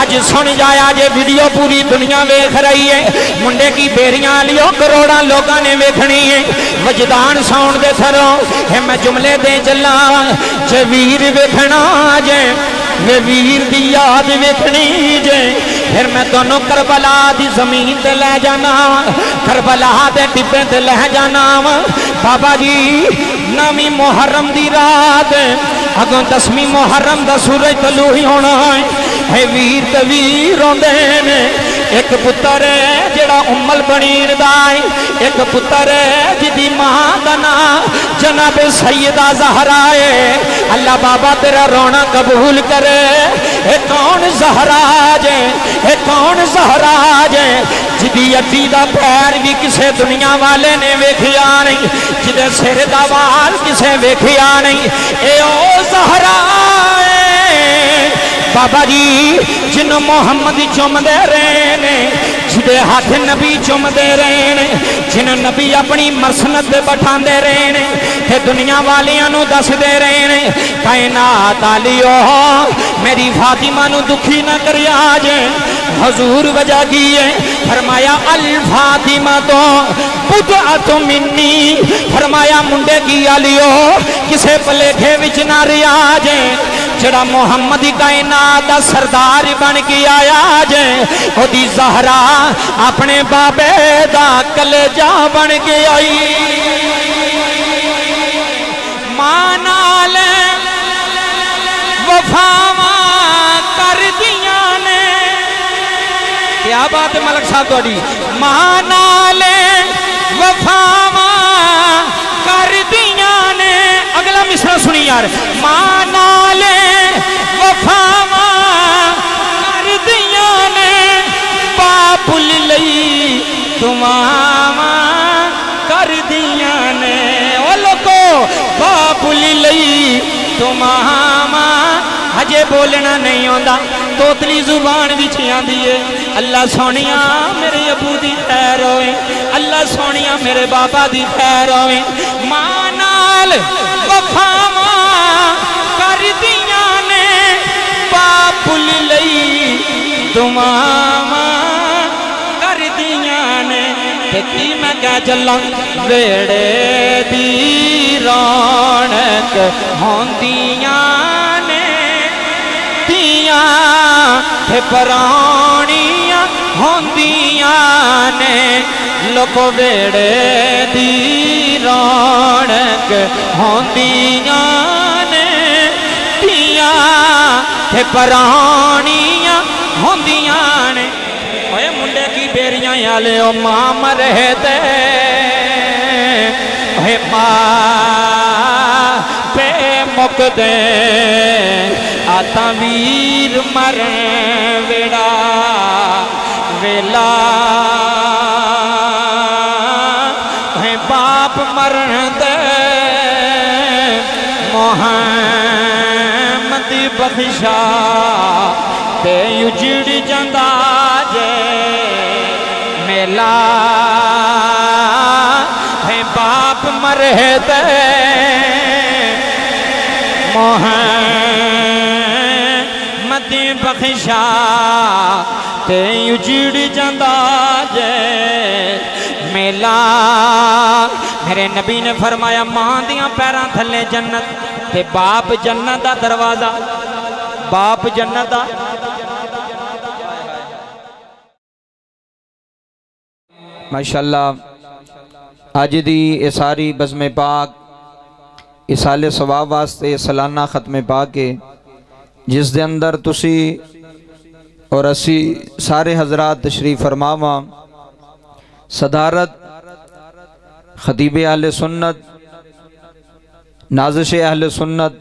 اج سن جایا جے ویڈیو پوری دنیا ویکھ رہی ہے منڈے کی بیریاں لیو کروڑاں لوگاں نے ویکھنی ہے وجدان ساؤنڈ دے سروں ہے میں جملے دے چلا جے ویر ویکھنا جے یہ ویر دی یاد ویکھنی جے پھر میں دونوں کربلا دی زمین تے لے جانا کربلا دے ٹبے تے لے جانا بابا جی نامی محرم دی رات اگوں 10ویں محرم دا سورج طلوع ہی ہونا ہے ویر تے ویر ہوندے نے ایک پتر ہے جڑا امل بنیر دائی ایک پتر ہے جدی ماں دا نام جناب سیدہ زہرا ہے اللہ بابا تیرا رونا قبول کرے اے کون زہرا جے اے کون زہرا جے جدی اٹی دا پیر بھی کسے دنیا والے نے ویکھیا نہیں جدے سر دا وال کسے ویکھیا نہیں اے او زہرا بابا جی جن محمد چوم دے رہے نے جدے ہاتھ نبی چوم دے رہے نے جن نبی اپنی مسند دے بٹھان دے رہے نے تے دنیا والیاں نو دس دے رہے نے کائنات آلیو میری فاطمہ نو دکھی نہ کری آجے حضور وجہ کیے فرمایا الفاطمہ تو بدعت منی فرمایا منڈے کی آلیو کسے پلیکھے وچ نہ ریاجے جڑا محمد کائنات دا سردار بن کے آیا جے او دی زہرا اپنے بابے دا کلیجہ بن کے آئی ماں نال وفاواں کر دیاں نے کیا بات ہے ملک صاحب توڑی ماں نال وفاواں کر دیاں نے اگلا مصرع سنی یار ماں نال وفاواں کر دیاں نے پاپل لئی دعاواں کر دیاں نے او لوگو پاپل لئی دعاواں ہجے بولنا نہیں ہوندا توتلی زبان وچ آندی ہے اللہ سونیا میرے ابو دی خیر ہوئے اللہ سونیا میرے بابا دی خیر ہوئے ماں نال وفاواں کر دیاں نے پاپل لئی دعاواں کر دیاں نے کی میں کہہ چلا ویڑے دی رونق ہوندیاں نے دیاں تے پرانیاں ہوندیاں نے لوکو ویڑے دی رونق ہوندیاں نے دیاں تے پرانیاں ہوندیاں نے اوے منڈے کی بیریاں یالے او ماں مرے تے اوے ماں پہ مک دے آتا ویر مرن ویڑا ویلا اوے باپ مرن دے محمد بخشا تے اجڑ جندا جے میلا ہے باپ مرے تے محمد بخشا تے اجڑ جندا جے میلا میرے نبی نے فرمایا ماں دیاں پیراں تھلے جنت تے باپ جنت دا دروازہ باپ جنت دا ماشاءاللہ آج دی اساری بزم پاک اسال ثواب واسطے سالانہ ختم پاک ہے جس دے اندر تسی اور اسی سارے حضرات تشریف فرماواں صدارت خطیب اہل سنت نازش اہل سنت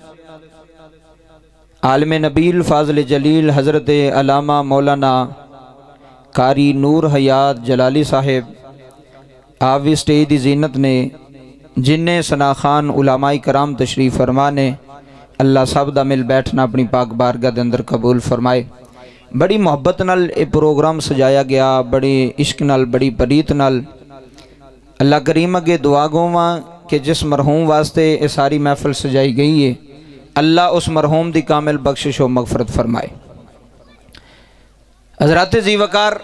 عالم نبیل فاضل جلیل حضرت علامہ مولانا قاری نور حیات جلالی صاحب آوی سٹیج دی زینت نے جنہیں سناخان علماء کرام تشریف فرمانے اللہ سب دا مل بیٹھنا اپنی پاک بارگاہ دے اندر قبول فرمائے بڑی محبت نال اے پروگرام سجایا گیا بڑی عشق نال بڑی پریت نال اللہ کریم اگے دعا گواں کہ جس مرحوم واسطے اے ساری محفل سجائی گئی ہے اللہ اس مرحوم دی کامل بخشش و مغفرت فرمائے حضرات زی وقار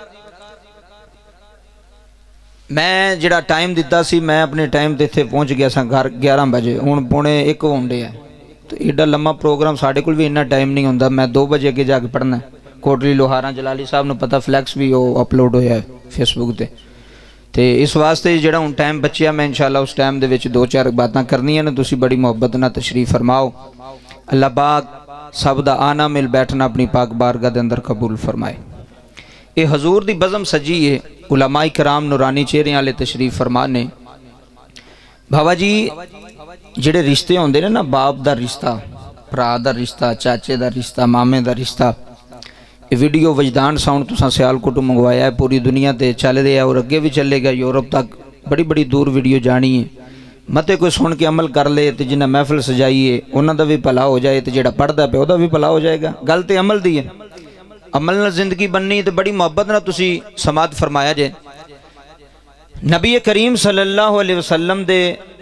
میں جڑا ٹائم دیتا سی میں اپنے ٹائم تے تھے پہنچ گیا سا گھر 11 بجے ہوں پونے 1 ہوندے ہے تو ایڈا لمبا پروگرام ساڑھے کل بھی انہا ٹائم نہیں ہوندہ میں 2 بجے کے جا کے پڑھنا ہے کوٹلی لوہاراں جلالی صاحب نے پتہ فلیکس بھی وہ اپلوڈ ہویا ہے فیس بک تے اس واسطے جڑا ہوں ٹائم بچیا میں انشاءاللہ اس ٹائم دے وچ 2-4 باتاں کرنی ہیں نا تسی بڑی محبت نہ تشریف فرماؤ اللہ پاک سب دا آنا مل بیٹھنا اپنی پاک بارگاہ دے اندر قبول فرمائے اے حضور دی بزم سجی ہے علماء کرام نورانی چہرے والے تشریف فرمانے بھاوا جی جڑے رشتے ہوندے نے نا باپ دا رشتہ بھرا دا رشتہ چاچے دا رشتہ مامے دا رشتہ یہ ویڈیو وجدان ساؤنڈ تساں سیال کوٹو منگوایا ہے پوری دنیا تے چل رہے ہیں اور اگے بھی چلے گا یورپ تک بڑی بڑی دور ویڈیو جانی ہے متے کوئی سن کے عمل کر لے تے جنہ محفل سجائیے انہاں دا بھی بھلا ہو جائے تے جڑا پڑھدا پہ اودا بھی بھلا ہو جائے گا گل تے عمل دی ہے عمل نہ زندگی بننی تے بڑی محبت نہ تسی سماعت فرمایا جے نبی کریم صلی اللہ علیہ وسلم دے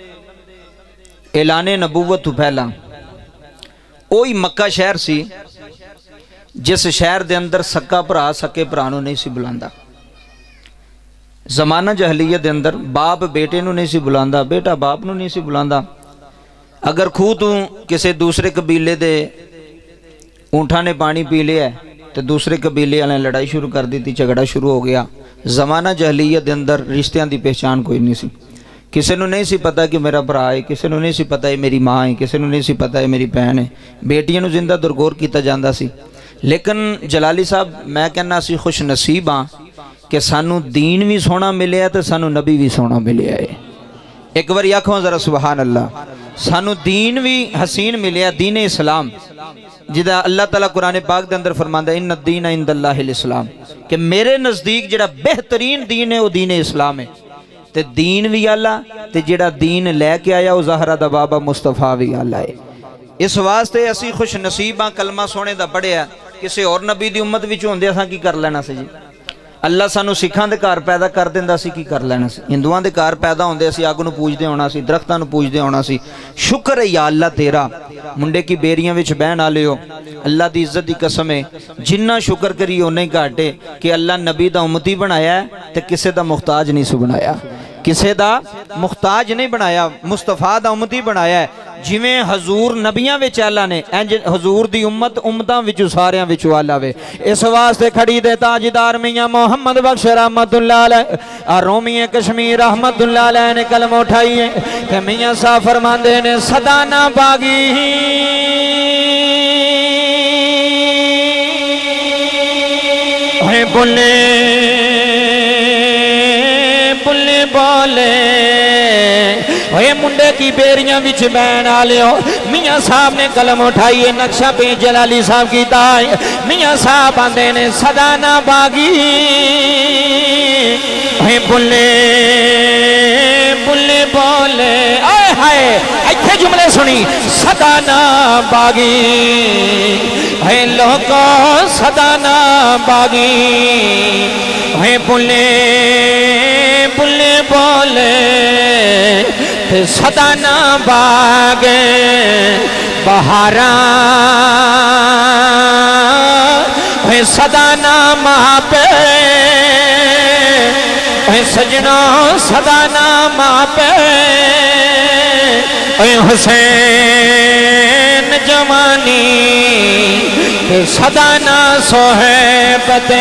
اعلان نبوت تو پہلا اوہی مکہ شہر سی جس شہر دے اندر سکا پرا سکے پرانو نہیں سی بلاندا زمانہ جہلیت دے اندر باپ بیٹے نو نہیں سی بلاندا بیٹا باپ نو نہیں سی بلاندا اگر کھو تو کسے دوسرے قبیلے دے اونٹھا نے پانی پی لیا ہے تو دوسرے قبیلے والے لڑائی شروع کر دی تھی جھگڑا شروع ہو گیا زمانہ جہلیت دے اندر رشتیاں دی پہچان کوئی نہیں سی کسے نو نہیں سی پتا کہ میرا برا ہے کسے نو نہیں سی پتا ہے میری ماں ہے کسے نو نہیں سی پتا ہے میری بہن ہے بیٹیاں نو زندہ درگور کیتا جاندہ سی لیکن جلالی صاحب میں کہنا سی خوش نصیب ہاں کہ سانو دین بھی سونا ملے ہے تو سانو نبی بھی سونا ملے ہے ایک بار آکھوں ذرا سبحان اللہ سانو دین بھی حسین ملے ہے دین اسلام جدا اللہ تعالیٰ قرآن پاک دے اندر فرماندہ ان الدین عند اللہ الاسلام کہ میرے نزدیک جڑا بہترین دین ہے وہ دین اسلام ہے تے دین بھی اللہ تے جڑا دین لے کے آیا وہ زہرہ دا بابا مصطفیٰ بھی اللہ ہے اس واسطے اسی خوش نصیباں کلمہ سونے دا پڑھے ہیں کسے اور نبی دی امت وچ ہوندے اساں کی کر لینا سی جی اللہ سانو سکھاں دے کار پیدا کر دیندا سی کی کر لینا سی ہندوؤں دے کار پیدا ہوندے اسی اگ نو پوجدے ہونا سی درختاں نو پوجدے ہونا سی شکر ہے یا اللہ تیرا منڈے کی بیریاں وچ بہن آلے ہو اللہ دی عزت دی قسم ہے جنہ شکر کری انہیں گھاٹے کہ اللہ نبی دا امتی بنایا ہے تے کسے دا محتاج نہیں سو بنایا کسے دا محتاج نہیں بنایا مصطفیٰ دا امتی بنایا ہے جویں حضور نبیاں وچ اللہ نے حضور دی امت امتاں وچ ساریاں وچ اللہ وے اس واسطے کھڑی دے تاجدار میاں محمد بخش رحمت اللہ علیہ رومی کشمیر رحمت اللہ علیہ نے کلمہ اٹھائی ہے کہ میاں صاحب فرماندے نے صدا نہ باغی اے بولے بولے بولے اے منڈے کی بیریاں وچ بین آلیو میاں صاحب نے قلم اٹھائی ہے نقشہ پہ جلالی صاحب کی تائی میاں صاحب آندے نے صدا نہ باغی اے بولے بولے بولے آئے ہائے ایتھے جملے سنی صدا نہ باغی اے لوگوں صدا نہ باغی اے بولے بولے بولے صدا نہ باغے بہاراں اے صدا نہ ماپے اے سجنوں صدا نہ ماپے اے حسین جوانی صدا نہ صحبتیں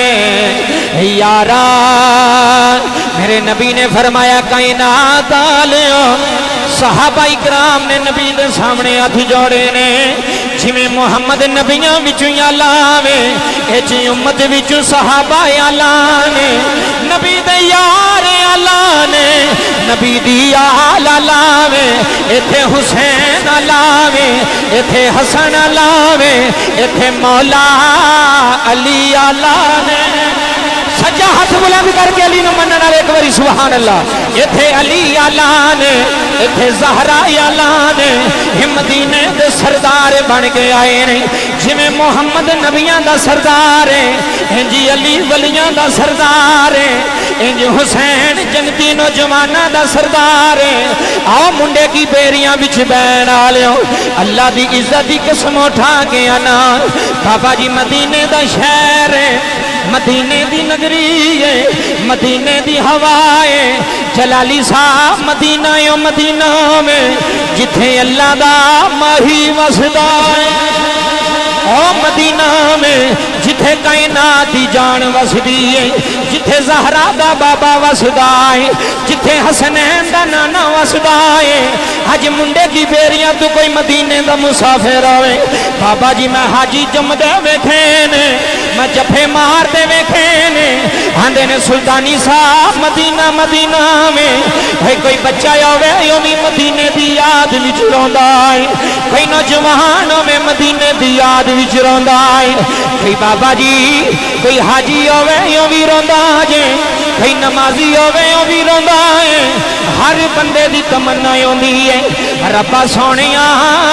یارا میرے نبی نے فرمایا کائنات آلیو صحابہ اکرام نے نبی دے سامنے ہاتھ جوڑے نے جویں محمد نبیاں وچوں یا لاوے اے جی امت وچوں صحابہ یا لانے نبی دے یار اللہ نے نبی دی آل لاوے ایتھے حسین لاوے ایتھے حسن لاوے ایتھے مولا علی لانے سجا ہاتھ بلند کر کے علی نو منن والے ایک باری سبحان اللہ ایتھے علی اعلان ایتھے زہرا اعلان مدینے دے سردار بن کے آئے نے جویں محمد نبیاں دا سردار ہے انجی علی ولیاں دا سردار ہے انج حسین جنتی نوجواناں دا سردار ہے آؤ منڈے کی بیریاں وچ بین آلیو اللہ دی عزت دی قسم اٹھا کے آنا بابا جی مدینے دا شہر ہے مدینے دی نگری ہے مدینے دی ہوائے جلالی صاحب مدینہ یو مدینہ میں جتھے اللہ دا ماہی وسدا ہے او مدینہ میں جتھے کائنات دی جان وسدی ہے جتھے زہرا دا بابا وسدا ہے جتھے حسنین دا نانا وسدا ہے حج منڈے کی بیریاں تو کوئی مدینے دا مسافر آوے بابا جی میں حاجی جم دے ویکھینے میں جفے مار دے ویکھینے آندے نے سلطانی صاحب مدینہ مدینہ میں کوئی بچہ آوے یومی مدینے دی یاد وچ روندا ہے کوئی نوجوان میں مدینے دی یاد وچ روندا ہے کوئی بابا جی کوئی حاجی ہوے یوں بھی روندا جے کوئی نمازی ہوے یوں بھی روندا ہے ہر بندے دی تمنا ہوندی ہے ربا سونیا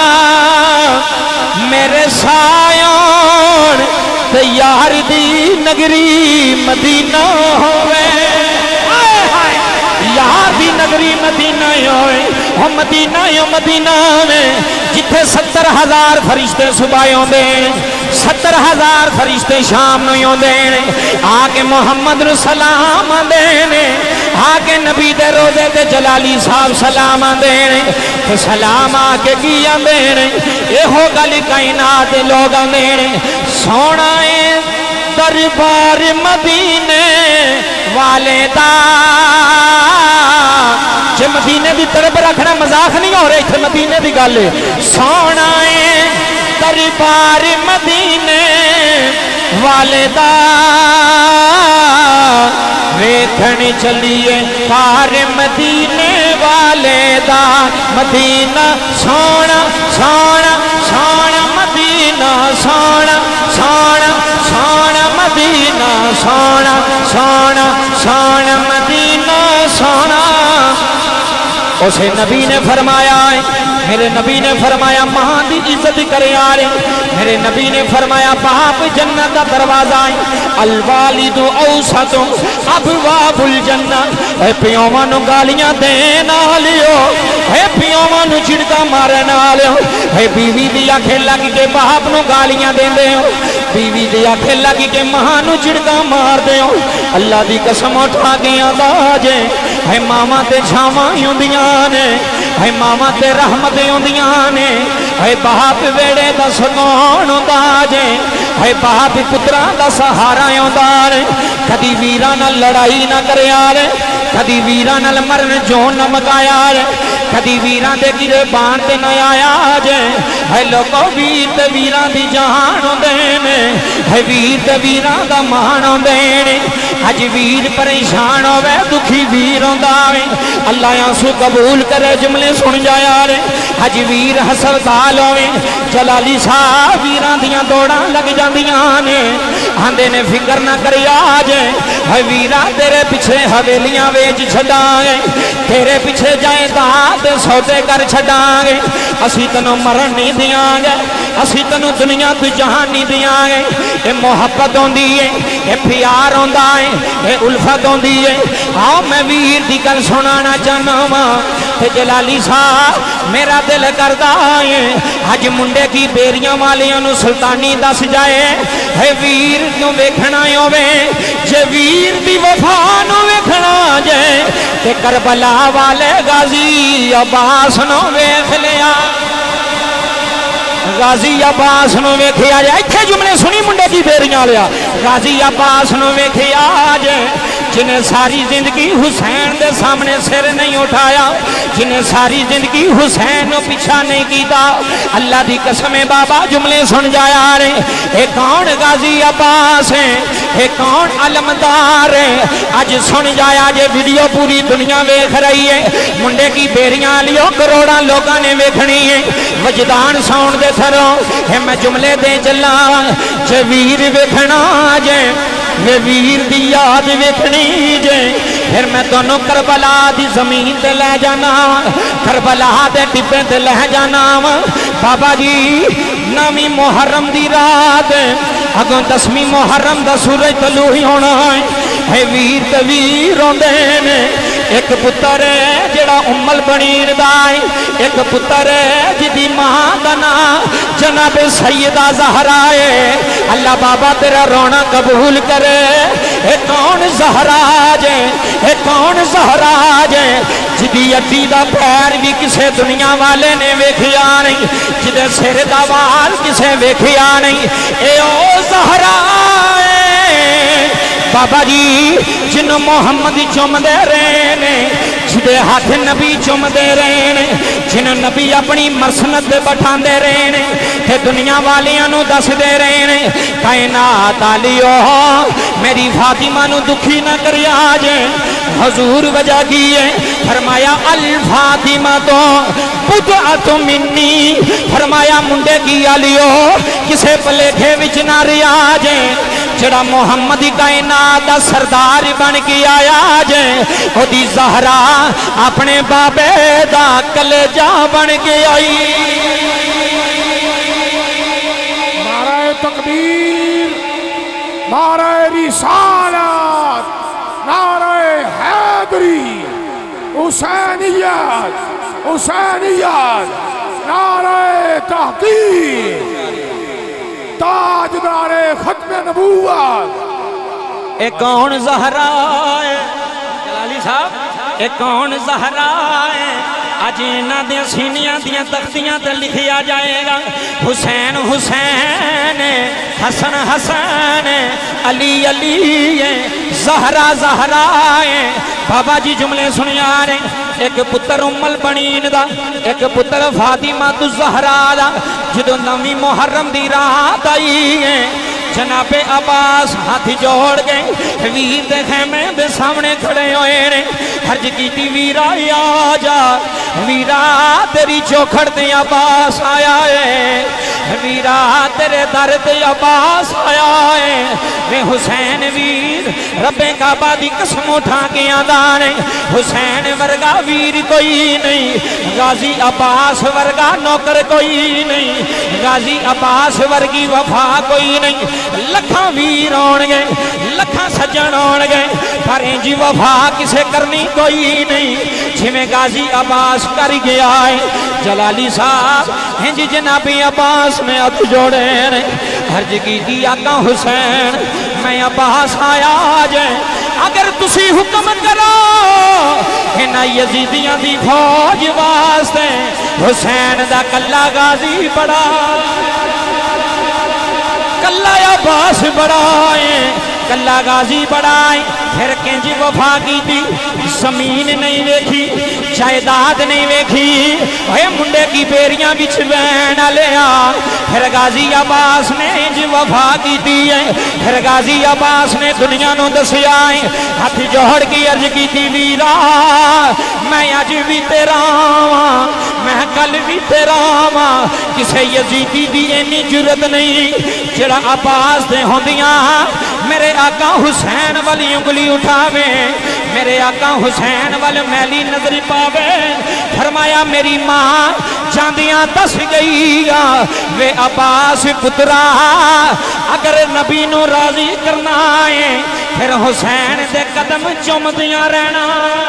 میرے سایون تے یار دی نگری مدینہ ہوے یار دی نگری مدینہ ہوئے ہم مدینہ یو مدینہ میں جتھے 70,000 فرشتے صبح ہوندے 70,000 فرشتے شام نو ہوندے آکے محمد رو سلام آندے آکے نبی دے روزے تے جلالی صاحب سلام آندے تو سلام آکے کی آندے اے ہو گلی کائنات لوگ آندے سونا دربار مدینے والے دا جے مدینے دی طرف رکھنا مذاق نہیں ہو رہے تھے مدینے دی گالے سونا دربار مدینے والے دا ویکھن چلیے پار مدینے والے دا مدینہ سونا سونا سونا مدینہ سونا سونا سونا مدینہ سونا سونا سونا مدینہ سونا اسے نبی نے فرمایا ہے میرے نبی نے فرمایا ماں دی عزت کرے آرے میرے نبی نے فرمایا باپ جنت دا دروازہ ہے الوالد اوسط ابواب الجنہ اے پیوانو گالیاں دینا لیو اے پیوانو چھڑکا مارنا لیو اے بیوی دی آنکھیں لگ کے باپ نو گالیاں دین دے ہو بیوی دی آنکھیں لگ کے ماں نو چھڑکا مار دے ہو اللہ دی قسم اٹھا گیا داجے اے ماما تے چھاواں ہوندیاں نے اے ماما تے رحمت ہوندیاں نے اے باپ ویڑے دا سکون ہوندا جے اے باپ پتراں دا سہارا ہوندا رے کدی ویراں نال لڑائی نہ کریا رے کدی ویراں نال مرن جون نہ مکایا رے کدی ویراں دے گربان تے نہ آیا جے اے لوکو ویر تے ویراں دی جہان ہوندے نے اے ویر تے ویراں دا مان ہوندے نے اج ویر پریشان ہوے دکھی ویر ہوندا وے اللہ آنسو قبول کرے جملے سن جایا رے اج ویر ہسپتال ہوے جلالی صاحب ویراں دیاں دوڑاں لگ جاندیاں نے آندے نے فکر نہ کریا جے اے ویرا تیرے پیچھے حویلیاں ویچ چھڈاں گے تیرے پیچھے جائیداد سودے کر چھڈاں گے اسی تنوں مرن نہیں دیاں گے اسی تنوں دنیا تو جہان نہیں دیاں گے اے محبت ہوندی ہے اے پیار ہوندا ہے اے الفت ہوندی ہے آؤ میں ویر دی گل سنانا چاہنا ہاں تے جلالی صاحب میرا دل کردا ہے اج منڈے کی بیریاں والیاں نو سلطانی دس جائے اے ویر نو ویکھنا ہووے جے ویر دی وفا نو ویکھنا جے تے کربلا والے غازی عباس نو ویکھ لیا غازی عباس نو ویکھیا جے ایتھے جملے سنی منڈے کی بیریاں لیا غازی عباس نو ویکھیا جے جنہیں ساری زندگی حسین دے سامنے سر نہیں اٹھایا جنہیں ساری زندگی حسین نو پیچھا نہیں کیتا اللہ دی قسم بابا جملے سن جایا رہے اے کون غازی عباس ہے اے کون علمدار ہے آج سن جایا جے ویڈیو پوری دنیا ویکھ رہی ہے منڈے کی بیریاں لیو کروڑاں لوگاں نے ویکھنی ہے وجدان ساؤنڈ دے سروں اے میں جملے دے چلا جے ویر ویکھنا جے یہ ویر دی یاد ویکھنی جے پھر میں دونوں کربلا دی زمین تے لے جانا کربلا دے ٹپے تے لے جانا بابا جی نامی محرم دی رات اگوں 10ویں محرم دا سورج طلوع ہی ہونا ہے ویر تے ویر ہوندے نے ایک پتر ہے جڑا امل بنیر دائی، ایک پتر ہے جدی ماں دا نام جناب سیدہ زہرا ہے۔ اللہ بابا تیرا رونا قبول کرے۔ اے کون زہرا جے، اے کون زہرا جے جدی اٹھی دا پیر بھی کسے دنیا والے نے ویکھیا نہیں، جدے سر دا وال کسے ویکھیا نہیں، اے او زہرا ہے بابا جی جنہوں محمد چوم دے رہے نے، جدے ہاتھ نبی چوم دے رہے نے، جنہوں نبی اپنی مرسنت دے بٹھان دے رہے نے، تے دنیا والیاں نو دس دے رہے نے کائنات آلیو میری فاطمہ نو دکھی نہ کری آجے۔ حضور وجہ کیے فرمایا الفاطمہ تو بدعت منی، فرمایا منڈے کی آلیو کسے پلیکھے وچ نہ ریاجے، جڑا محمد کائنات دا سردار بن کے آیا جے او دی زہرا اپنے بابے دا کلیجہ بن کے آئی۔ نعرہ تکبیر، نعرہ رسالت، نعرہ حیدری، حسینیت، حسینیت، نعرہ تحقیق، تاجدار ختم نبوت۔ اے کون زہرا ہے جلالی صاحب، اے کون زہرا ہے آج انہاں دیا سینیاں دیا تختیاں تے لکھیا جائے گا حسین حسین، حسن حسن، علی علی، زہرا زہرا ہے۔ بابا جی جملے سنیا رہے، ایک پتر امل بنین دا، ایک پتر فاطمہ الزہرا دا، جدو نویں محرم دی رات آئی ہے جناب عباس ہاتھ جوڑ گئے، ویر دے خیمے دے سامنے کھڑے ہوئے نے، حرج کیتی ویرا یا جا، ویرا تیری چوکھڑ دے عباس آیا ہے، ویرا تیرے در دے عباس آیا ہے۔ میں حسین ویر رب کعبہ دی قسم اٹھا کے آدانے، حسین ورگا ویر کوئی نہیں، غازی عباس ورگا نوکر کوئی نہیں، غازی عباس ورگی وفا کوئی نہیں۔ لکھاں ویر آن گئے، لکھاں سجن آن گئے، پر انجی وفا کسے کرنی کوئی نہیں جی میں غازی عباس کر گیا ہے۔ جلالی صاحب انجی جناب عباس میں ات جوڑے نے، حرج کی دی آقا حسین میں عباس آیا جائے، اگر تسی حکم کرو انہا یزیدیاں دی فوج واسطے حسین دا کلا غازی بڑا، کلا عباس بڑھائیں، کلا غازی بڑھائیں، پھر کنجی وفا کی تھی، زمین نہیں ویکھی، جائیداد نہیں ویکھی، اے منڈے کی بیریاں بچ بین لیا، پھر غازی عباس نے انج وفا کی تھی ہے، پھر غازی عباس نے دنیا نو دسیا ہے، ہاتھ جوڑ کی عرض کی تھی ویرا میں آج بھی تیرا ہاں، میں کل بھی تیرا ہاں، کسے یزیدی دی اینی جرت نہیں جڑا عباس دے ہوندیاں میرے آقا حسین والی انگلی اٹھاوے، میرے آقا حسین والی میلی نظر پاوے۔ فرمایا میری ماں جاندیاں دس گئی وے عباس پترا اگر نبی نو راضی کرنا ہے پھر حسین دے قدم چومدیاں رہنا،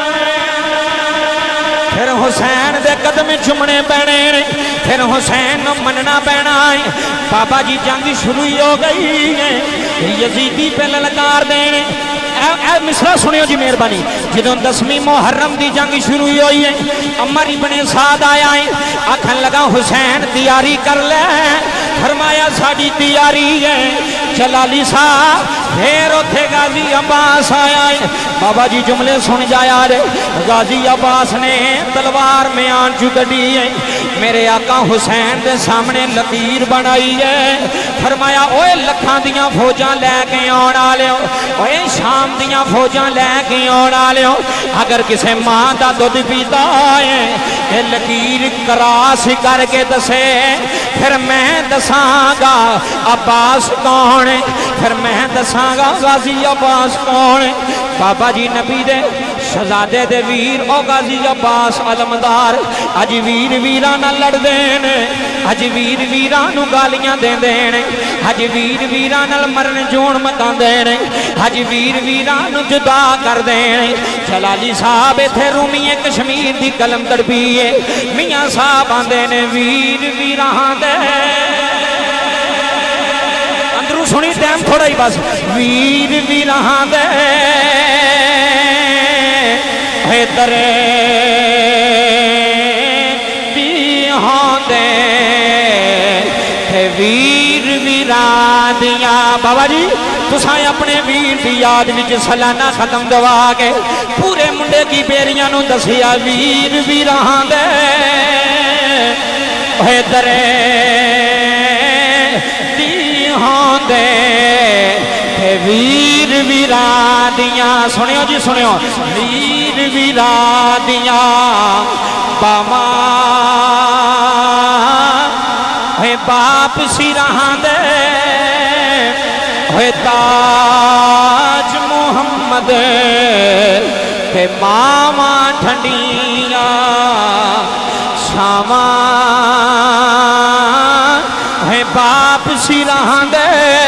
پھر حسین دے قدم چمنے پینے، پھر حسین نو مننا پینا ہے۔ بابا جی جنگ شروع ہو گئی ہے، یزیدی پہ للکار دینے، اے مصرہ سنیو جی مہربانی، جدوں 10ویں محرم دی جنگ شروع ہوئی ہے، عمر ابن سعد آیا ہے، آکھن لگا حسین تیاری کر لے، فرمایا ساڑی تیاری ہے۔ جلالی صاحب پھر اتھے غازی عباس آیا ہے، بابا جی جملے سن جایا رہے، غازی عباس نے تلوار میں آن چکڑی ہے، میرے آقا حسین دے سامنے لکیر بنائی ہے، فرمایا اوے لکھاں دیاں فوجاں لے کے آنا لے، اوے شام دیاں فوجاں لے کے آنا لے، اگر کسے ماں دا دودھ پیتا ہے اے لکیر کراس کر کے دسے، پھر میں دساں گا عباس کون ہے، پھر میں دساں گا غازی عباس کون ہے۔ بابا جی نبی دے شہزادے دے ویر او غازی عباس علمدار اج ویر ویران لڑ دینے، اج ویر ویران گالیاں دے دینے، ہج ویر ویراں نال مرن جون مکاندے نے ہج ویر ویراں نو جدا کر دے جلالی صاحب ایتھے رومی کشمیر دی قلم تڑپی ہے میاں صاحب آندے نے ویر ویراں دے اندروں سنی ٹائم تھوڑا ہی بس ویر ویراں دے ہے درے دیہاں دے ویر ویراں دیاں بابا جی تسائیں اپنے ویر دی یاد وچ سالانہ ختم دوا کے پورے منڈے کی بیریاں نو دسیا ویر ویراں دے اے درے دیہاں دے ویر ویراں دیاں سنیو جی سنیو ویر ویراں دیاں باواں اے باپ سیراں دے اے تاج محمد اے ماواں ٹھنڈیاں شاواں اے باپ سیراں دے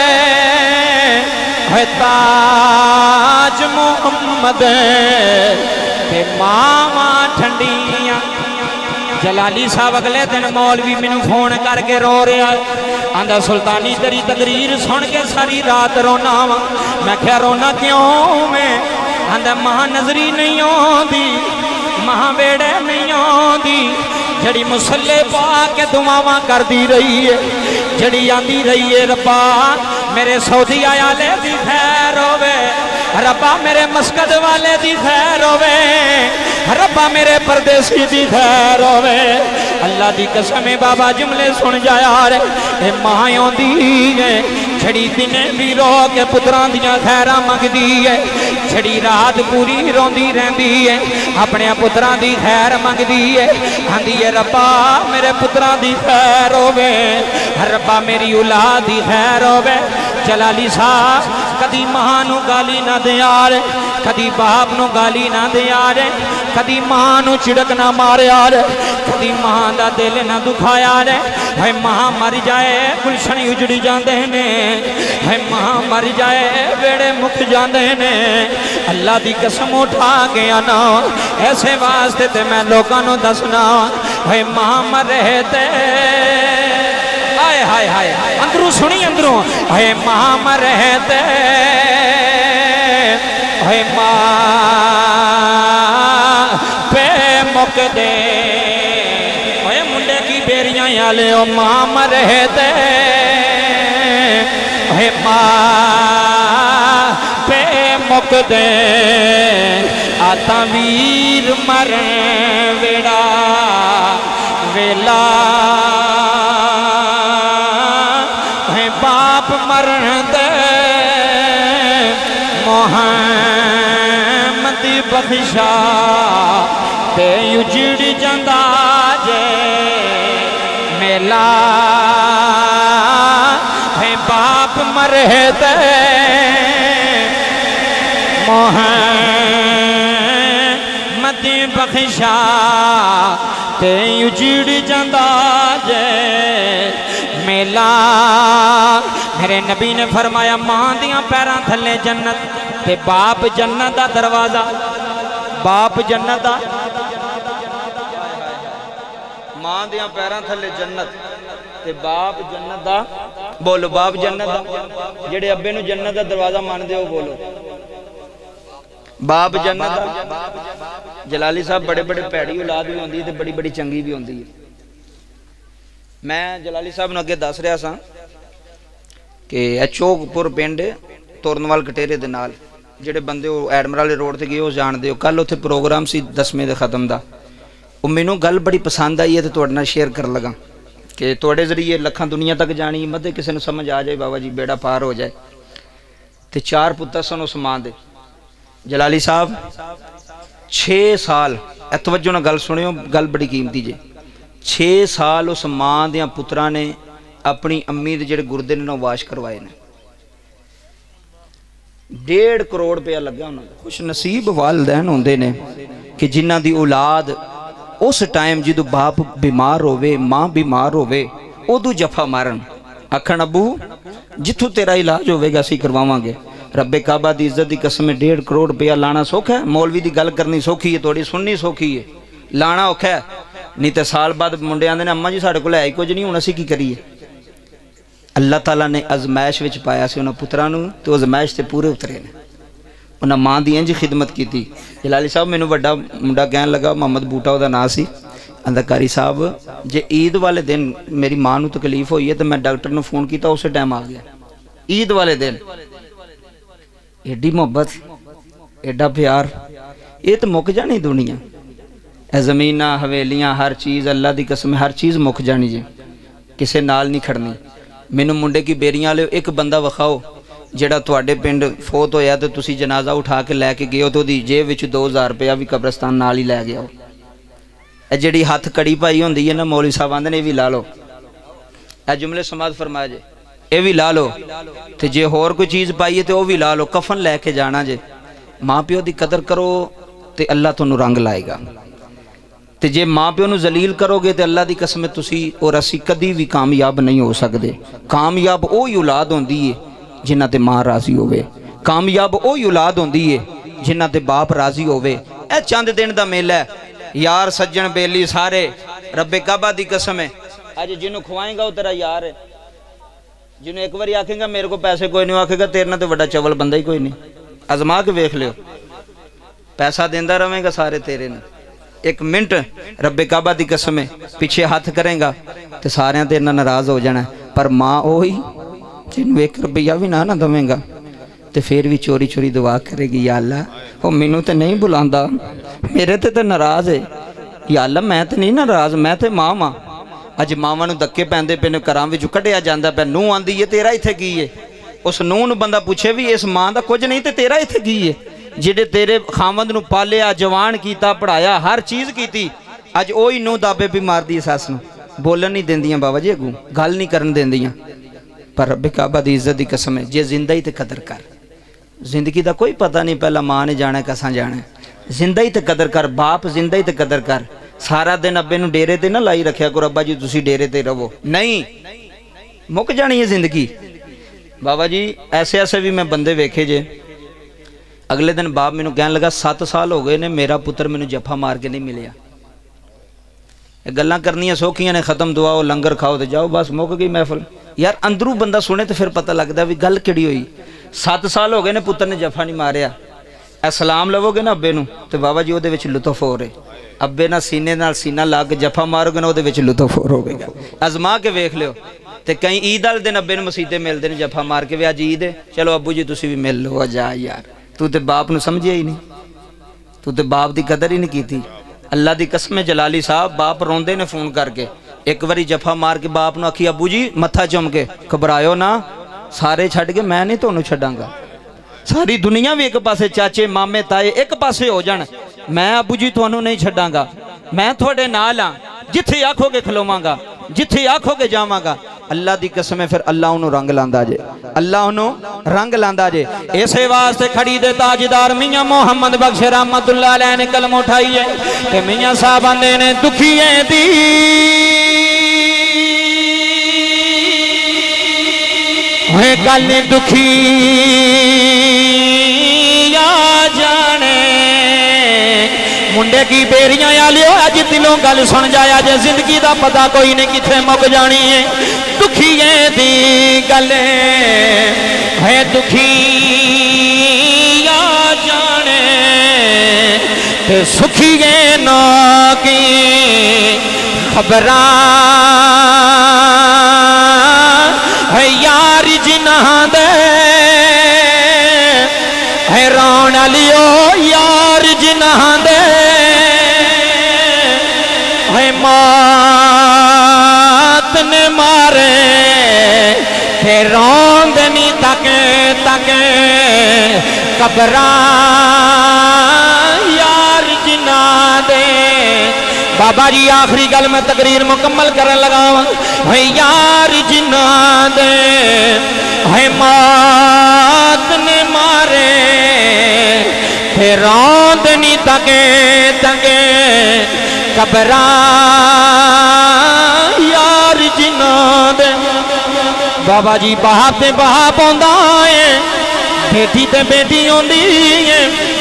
اے تاج محمد اے ماواں ٹھنڈیاں جلالی صاحب اگلے دن مولوی میں فون کر کے رو رہا آندھا سلطانی تیری تقریر سن کے ساری رات رونا میں کہا رونا کیوں میں آندھا ماں نظری نہیں ہوندی ماں بیڑے نہیں ہوندی جڑی مسلح پا کے دعاواں کر دی رہی ہے جڑی آندی رہی ہے ربا میرے سعودی آیالے دی خیر ہوئے ربا میرے مسکد والے دی خیر ہوئے ربا میرے پردیسی دی خیر ہوئے اللہ دی قسم بابا جملے سن جایا رہے اے ماہیوں دی ہے چھڑی دنے بھی رو کے پتران دیاں خیرہ مگ دی ہے چھڑی رات پوری روندی رہندی ہے اپنے پتران دی خیر مگ دی ہے ہندی ہے ربا میرے پتران دی خیر ہوئے ربا میری اولاد دی خیر ہوئے جلالی صاحب کدی ماں نو گالی نہ دیا رہے کدی باپ نو گالی نہ دیا رہے کدی ماں نو چڑک نہ ماریا رہے کدی ماں دا دل نہ دکھایا رہے ہے ماں مر جائے گلشنی اجڑی جاندے نے ہے ماں مر جائے بیڑے مک جاندے نے اللہ دی قسم اٹھا گیا نا ایسے واسطے تے میں لوگاں نو دسنا ہے ماں مر رہتے ہائے ہائے اندروں سنی اندروں اے ماں مر رہتے اے ماں پہ مک دے اے منڈے کی بیریاں یالے او ماں مر رہتے اے ماں پہ مک دے آتا ویر مر ویڑا ویلا باپ مرن دے محمد بخشا تے اجڑ جندا جے میلا ہے باپ مرے دے محمد بخشا تے اجڑ جندا جے میلا میرے نبی نے فرمایا ماں دیاں پیراں تھلے جنت تے باپ جنت دا دروازہ باپ جنت دا ماں دیاں پیراں تھلے جنت تے باپ جنت دا بولو باپ جنت دا جڑے ابے نو جنت دا دروازہ مان دے ہو بولو باپ جنت دا جلالی صاحب بڑے بڑے پیڑی اولاد بھی ہوندی تے بڑی بڑی چنگی بھی ہوندی ہے میں جلالی صاحب نے اگے دس رہا سا کہ چوک پور پنڈ تورنوال کٹیرے دے نال جڑے بندے ایڈمرال روڈ تے گئے ہو جان دے ہو کل اتنے پروگرام سی 10ویں دے ختم دا وہ مینوں گل بڑی پسند آئی ہے تو تواڈے نال شیئر کر لگا کہ تواڈے ذریعے لکھاں دنیا تک جانی مدے کسے نوں سمجھ آ جائے بابا جی بیڑا پار ہو جائے تے 4 پتر سن اس ماں دے جلالی صاحب 6 سال توجہ نہ گل سنیو گل بڑی قیمتی جے 6 سال اس ماں دیاں پترا نے اپنی امی دے جڑے گردے نے واش کروائے نے 1.5 کروڑ روپیہ لگا انہوں نے خوش نصیب والدین ہوندے نے کہ جنہ دی اولاد اس ٹائم جدو باپ بیمار ہوئے ماں بیمار ہوئے ادو جفا مارن اکھن ابو जिथों तेरा इलाज होगा असी करवावांगे। रब्बे काबा दी इज्जत दी कसम 1.5 करोड़ रुपया लाना सौखा है? मौलवी दी गल करनी सौखी है, थोड़ी सुननी सौखी है, लाना औखा है। नहीं तो साल बाद मुंडे आंदे ने अम्मा जी साढ़े कोल है ही कुछ नहीं, हुण असीं की करिए। अल्लाह ताला ने अजमाइश विच पाया सी उन्हां पुत्रां नूं ते अजमाइश ते पूरे उतरे ने। उन्हां मां दी इंज खिदमत की। जलाली साहब मैनूं वड्डा मुंडा कहण लगा, मोहम्मद बूटा उहदा नाम सी, आंदा कारी साहब जे ईद वाले दिन मेरी मां नूं तकलीफ होई है तो मैं डॉक्टर नूं फोन किया, उस टाइम आ गया। ईद वाले दिन एडी मुहब्बत, एडा प्यार, ये तो मुक जानी दुनिया। ज़मीनां हवेलियां हर चीज़ अल्लाह दी कसम हर चीज़ मुक जानी जी, किसे नाल नहीं खड़नी। मैनू मुंडे की बेरियां वाले एक बंदा विखाओ जिहड़ा तुहाडे पिंड फोत होया तो तुसी जनाजा उठा के लैके गए हो तो ओदी जेब विच 2000 रुपया भी कब्रस्तान नाल ही लै गया हो। ए जिहड़ी हथ कड़ी पाई होंदी है ना, मौलवी साहब आंदे ने ये भी ला लो, ए जुमले समाज फरमाया जे, ये भी ला लो, तो जे होर कोई चीज़ पाई है तो वह भी ला लो, कफन लैके जाना जे। माँ प्यो की कदर करो तो अल्लाह तुहानू रंग लाएगा, तो जे माँ प्यो नू जलील करोगे तो अल्लाह की कसम तुसी और असी कदी भी कामयाब नहीं हो सकते। कामयाब वो ही औलाद होंदी है जिन्हां ते माँ राजी होवे, कामयाब वो ही औलाद होंदी है जिन्हां ते बाप राजी होवे। ए चंद दिन दा मेला है, यार सज्जन बेली सारे रब्बे काबा दी कसम है, अज जिन्हों खुआएगा वो तेरा यार है। जिन्होंने एक बार आखेगा मेरे को पैसे कोई नहीं, आखेगा तेरे ना तो बड़ा चवल बंदा ही कोई नहीं। आजमा के वेख लियो, पैसा देंदा रहेगा सारे तेरे ने। एक मिनट रब्बे काबा दी कसम है पीछे हाथ करेगा तो सारे तेरे नाल नाराज हो जाना। पर माँ वही जिन्हों 1 रुपया भी ना देवेगा तो फिर भी चोरी चोरी दुआ करेगी, या अल्लाह वो मैनू तो नहीं बुलांदा, मेरे ते नाराज है, या अल्लाह मैं तो नहीं नाराज, मैं तो मां मां। अज मावां नूं धक्के पैंदे पे ने, घरां विचों कढिया जांदा पे। नूंह आंदी है तेरा इत्थे की है, उस नूंह नूं बंदा पूछे भी इस मां दा कुछ नहीं तो तेरा इत्थे की है, जिहड़े तेरे खावंद नूं पालिया जवान कीता पढ़ाया हर चीज़ कीती, अज ओही नूंह दाबे भी मारदी सस नूं, बोलन नहीं देंदियां बाबा जी, अगू गल नहीं करन देंदियां। पर रब्बे काबा दी इज्जत दी कसम है जे जिंदा ही ते कदर कर, जिंदगी दा कोई पता नहीं, पहला मां ने जाना कसां जाना, जिंदा ही ते कदर कर, बाप जिंदा ही ते कदर कर। सारा दिन अब्बे नूं डेरे ते ना लाई रखिया करो, अब्बा जी तुसी डेरे ते रहो, नहीं मुक जानी है जिंदगी। बाबा जी ऐसे ऐसे भी मैं बंदे वेखे जे। अगले दिन बाप मैनू कहन लगा 7 साल हो गए ने मेरा पुत्र मैनू जफा मार के नहीं मिलिया। गल्लां करनियां सौखियां ने, खत्म दुआओ लंगर खाओ तो जाओ, बस मुक गई महफल। यार अंदरों बंदा सुने तो फिर पता लगता भी गल किहड़ी हुई। 7 साल हो गए ने पुत्र ने जफा नहीं मारिया। सलाम लवोगे ना अब्बे नूं तो बाबा जी वो लुत्फ हो रहे, अब्बे ना सीने नाल सीना ला के जफा मारोगे ना वो लुत्फ हो होगा। आजमा के वेख लियो। तो कई ईद वाले दिन अब्बे नूं मसीते मिलते हैं जफा मार के, भी अज ईद है चलो अब्बू जी तुसी भी मिल लो। जा यार तू तो बाप नूं समझिया ही नहीं, तू तो बाप की कदर ही नहीं की। अल्लाह की कसम है जलाली साहब, बाप रोंदे ने फोन करके, एक बारी जफा मार के बाप नूं आखी अब्बू जी मत्था चुम के घबरायो ना, सारे छड्ड के मैं नहीं तुहानूं छड्डांगा, सारी दुनिया भी एक पासे चाचे मामे ताए एक पासे हो जान, मैं अब्बू जी तुहानूं नहीं छड्डांगा, मैं तुहाडे नाल हां, जिथे आखोगे खलोवांगा, जिथे आखोगे जावांगा। अल्लाह दी कसम है फिर अल्लाह उन्होंने रंग लांदा जे, अल्लाह उन्होंने रंग लांदा जे। इसे वास्ते खड़ी दे ताजदार मियां मोहम्मद बख्श रहमतुल्लाह अलैह ने कलम उठाई है कि मियां साहब आंदे ने दुखिए दी गल दुखी जाने मुंडे की बेरियां आलियो अज दिलों गल सुन जाया जे, जिंदगी का पता कोई नहीं किथे मुक जानी है। दुखिए दी गल है दुखी जाने ते सुखिए ना की खबरां है यार जिन्हां दे हैरान लियो यार जिन्हां दे है मात ने मारे हैरान नहीं तके तके कबरां यार जिन्हां दे। बाबा जी आखिरी गल मैं तकरीर मुकम्मल करन लगा है यार जिन्हां दे है मात ने मारे हैरान नहीं तके तके कबरां यार जिन्हां दे। बाबा जी बाप ते बाप आंदा है, बेटी ते बेटी आंदी है।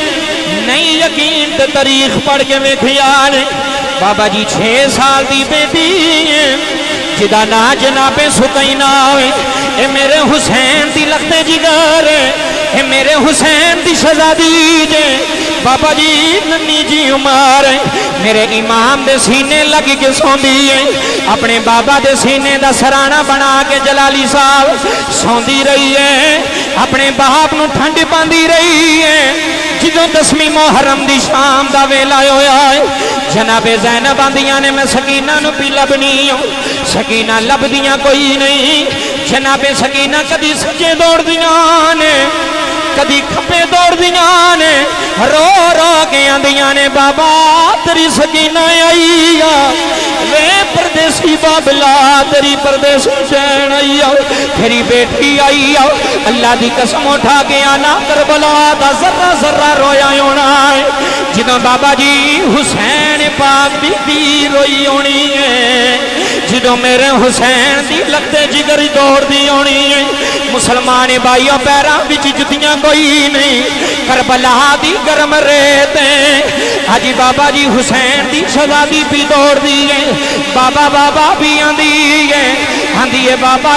नहीं यकीन ते तारीख पढ़ के वेखिया ने बाबा जी 6 साल दी बेटी है जिदा ना जनाबे सुकैना होए। ए मेरे हुसैन दी लगते जिगर है, मेरे हुसैन दी शहजादी जे बाबा जी नन्नी जी उमर मेरे इमाम दे सीने लग के सौंदी है। अपने बाबा दे सीने दा सराना बना के जलाली साहब सौंदी रही है। अपने बाप नू ठंड पांदी रही है। जिदों 10वीं मुहर्रम दी शाम दा वेला होया है, जनाबे ज़ैनब आंदियां ने मैं सकीना नू पी लभनी हूं। सकीना लभदियां कोई नहीं। जनाबे सकीना कदी सज्जे दौड़दियां ने, कदी खब्बे दौड़दियां ने, रो रो के आंदियां ने बाबा तेरी सकीना आई आ, वे परदेसी बाबला तेरी परदेसी चैन आई आ, तेरी बेटी आई आ। अल्लाह दी कसम उठा के आना करबला दा जर्रा जर्रा रोया होना है। जिदों बाबा जी हुसैन पाक दी पी रोई होनी है, जिदों मेरे हुसैन दी लगते जिगर दौड़दी होनी है। मुसलमान भाइयों पैरां विच जुतियां कोई नहीं, करबला दी गरम रेत अज बाबा जी हुसैन दी शहजादी भी दौड़दी है। बाबा बाबा भी आंदी है, आंदी है बाबा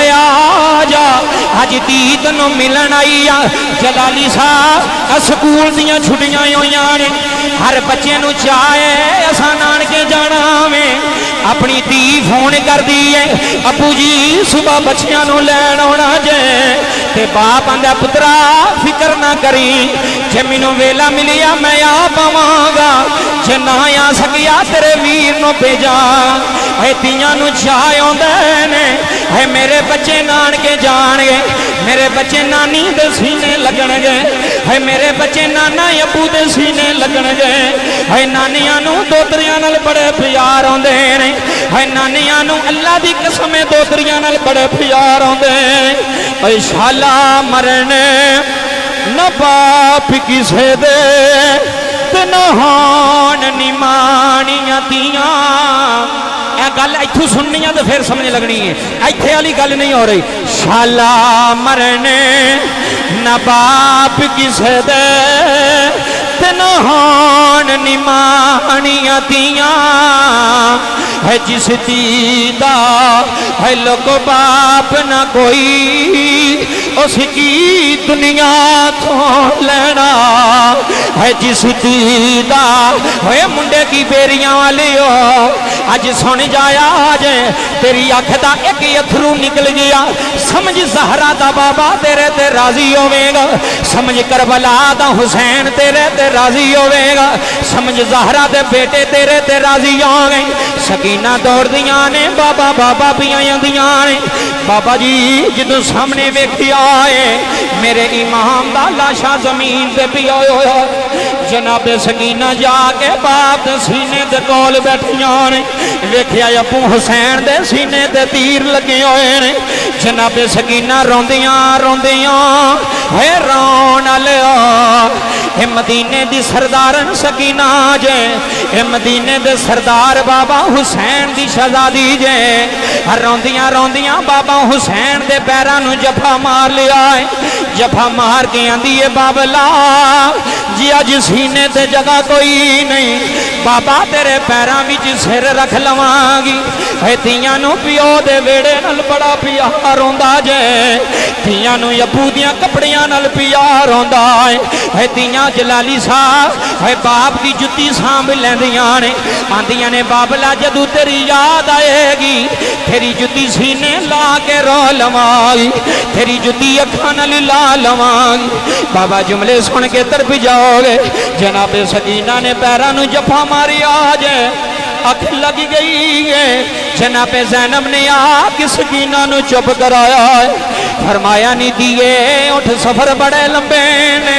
आ जा अज धी तैनूं मिलन आई आ। जलाली साहब स्कूल दियां छुट्टियां होईयां ने, हर बच्चे नूं चाहे असां नानके जाना वे। अपनी धी फोन कर दी है, अबू जी सुबह बच्चियां नूं लैण आउणा जे। ते बाप आंदा पुत्रा फिक्र ना करी, जे मैनूं वेला मिलिया मैं आ पावांगा, जे ना आ सकिया तेरे वीर नूं भेजा। है धीआं नूं चाह आउंदे ने, है मेरे बच्चे नानके जाणगे, मेरे बच्चे नानी दे सीने लगणगे, है मेरे बच्चे नाना अबू दे सीने लगणगे। है नानियां नूं दोतरियां नाल बड़े प्यार आउंदे ने, है नानियां नूं अल्लाह दी कसम दोतरियां नाल बड़े प्यार आउंदे। ऐ शाला मरन न बाप किसे दे ते न होण निमाणियां दियां। ए गल इत्थों सुननी है तो फिर समझ लगनी है, इत्थे वाली गल नहीं हो रही। शाला मरन न बाप किसे दे ते न होण निमाणियां दियां। है जिस दीदा है लोगो बाप ना कोई, उसकी दुनिया तो लेना। है जिस दीदा है मुंडे की बेरियां वाले हो, अज सुन जाया जे तेरी अख दा एक अथरू निकल गया, समझ ज़हरा दा बाबा तेरे ते राजी होवेगा, समझ करबला दा हुसैन तेरे ते राजी होवेगा, समझ ज़हरा दे बेटे तेरे ते राजी होंगे। सकीना दौड़दियां ने, बाबा बाबा भी आंदियां ने। बाबा जी जदों सामने वेखिया है मेरे इमाम दा लाशा जमीन ते पिया होया। जनाबे सकीना जाके बाप दे सीने दे कोल बैठियां ने, वेखिया अबू हुसैन दे सीने ते तीर लगे हुए ने। जनाबे सकीना रोंदियां रोंदियां है रोन वालिया, ए मदीने दी सरदारन सकीना जे, ए मदीने दे सरदार बाबा हुसैन दी शहजादी जे। रोंदियां रोंदियां बाबा हुसैन दे पैरां नूं जफा मार लिया है। जफा मार के आंदी है बाबला जी अज सीने ते जगह कोई नहीं, बाबा तेरे पैरां विच सिर रख लवांगी। है धीआं नूं पिओ दे वेड़े नाल बड़ा प्यार होंदा जे, धीआं नूं अबू दियां कपड़ियां नाल प्यार होंदा है। धीआं जलाली साहब है बाप की जुत्ती सांभ लैंदियां ने, आंदियां ने बाबला जदों तेरी याद आएगी तेरी जुत्ती सीने ला के रो लवांगी, तेरी जुत्ती अखां नाल ला लवांगी। बाबा जुमले सुन के तड़प जाओगे। जनाबे सकीना ने पैरां नूं जफा मारिया जे, अख लग गई है। जनाबे ज़ैनब ने आके सकीना नूं चुप कराया है, फरमाया नी दिए उठ सफर बड़े लंबे ने,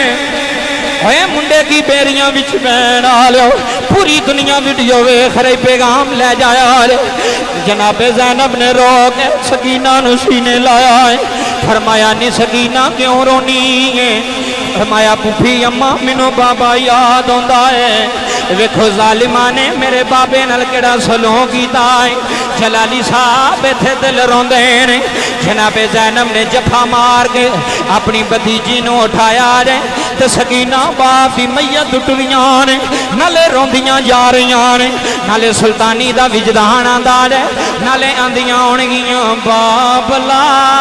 होए मुंडे की बेरियां विच बैन आ लो, पूरी दुनिया वीडियो वेख रही पैगाम ले जाया है। जनाबे ज़ैनब ने रो के सकीना नूं सीने लाया है, फरमाया नी सकीना क्यों रोनी है। फरमाया पुफी अम्मा मैनू बाबा याद आंदा है, ویکھو ظالماں نے میرے بابے نال کیڑا سلوک کیتا ہے جلالی صاحب ایتھے دل روندے نے جناب زینب نے جفا مار کے اپنی بھتیجی نو اٹھایا جے تے سکینہ باپ دی میت ٹریاں نے نالے روندیاں جا رہیاں نے نالے سلطانی دا وجدان آندا جے نالے آندیاں ہونگیاں بابلا